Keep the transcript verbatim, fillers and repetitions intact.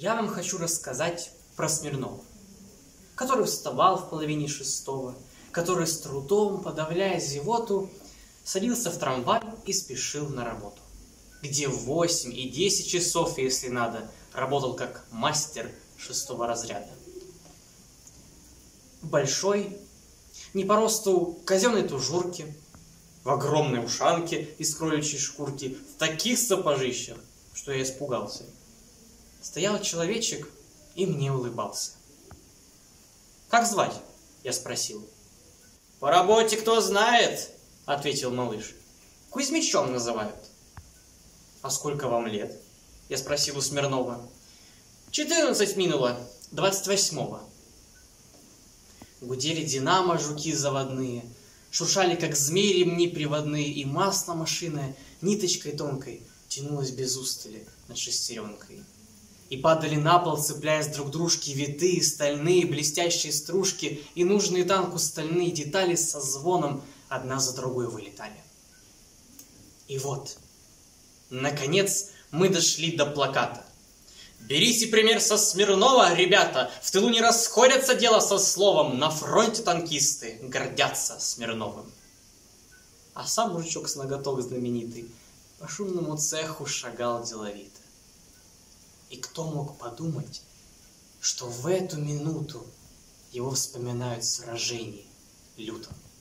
я вам хочу рассказать про Смирнова, который вставал в половине шестого, который с трудом, подавляя зевоту, садился в трамвай и спешил на работу, где в восемь и десять часов, если надо, работал как мастер шестого разряда. В большой, не по росту казенной тужурке, в огромной ушанке из кроличьей шкурки, в таких сапожищах, что я испугался. Стоял человечек и мне улыбался. «Как звать?» — я спросил. «По работе кто знает?» — ответил малыш. «Кузьмичом называют». «А сколько вам лет?» — я спросил у Смирнова. «Четырнадцать минуло, двадцать восьмого». Гудели динамо жуки заводные, шуршали, как змеи, ремни приводные, и масло машинное ниточкой тонкой тянулось без устали над шестеренкой. И падали на пол, цепляясь друг к дружке, витые, стальные, блестящие стружки, и нужные танку стальные детали со звоном одна за другой вылетали. И вот, наконец, мы дошли до плаката. «Берите пример со Смирнова, ребята! В тылу не расходятся дела со словом, на фронте танкисты гордятся Смирновым». А сам мужичок с ноготок знаменитый по шумному цеху шагал деловито. И кто мог подумать, что в эту минуту его вспоминают в сражении лютом?